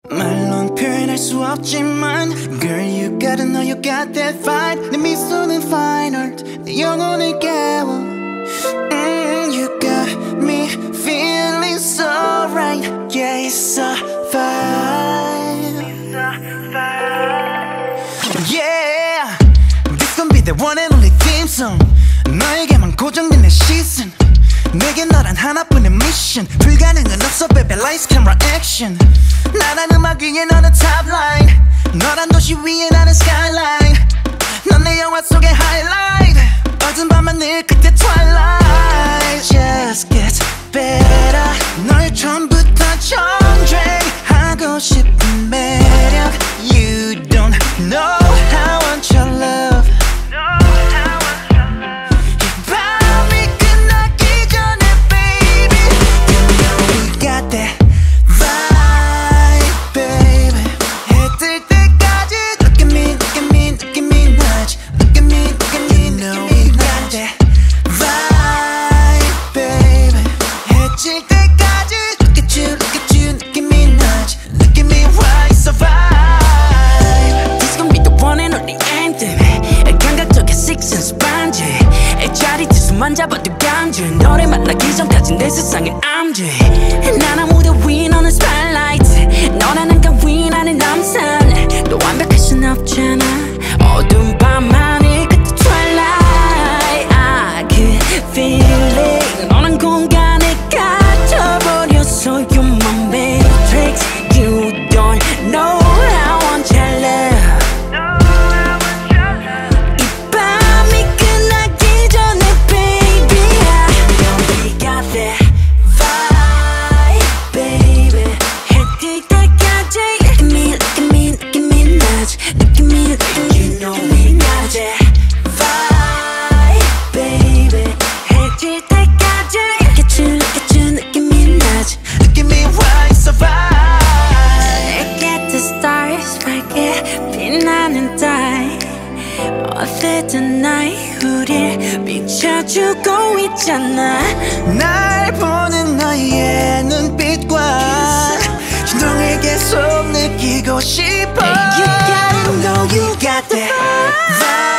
말론 표현할 수 없지만 Girl you gotta know you got that vibe 내 미소는 fine art 내 영혼을 깨워 You got me feeling so right Yeah it's a vibe Yeah This gon' be the one and only theme song 너에게만 고정된 내 시선 내게 너란 하나뿐의 미션 불가능은 없어 baby lights camera action 나란 음악 위에 너는 top line 너란 도시 위에 나는 skyline 넌 내 영화 속의 highlight 어두운 밤하늘 끝에 twilight Just gets better 널 처음부터 정죄하고 싶은 매력 You don't know how I want your love 만져봐도 간지 너를 만나기 전까진 내 세상에 암지 난 아무도 위 너는 spotlight 너란 한강 위 나는 남산 너 완벽할 순 없잖아 어두운 밤하늘 끝에 twilight I could feel it 너란 공간에 갇혀버렸어 You're my matrix You don't know how I want your love 어쨌든 나의 우릴 비춰주고 있잖아 날 보는 너의 눈빛과 진동을 계속 느끼고 싶어 You gotta know you got that vibe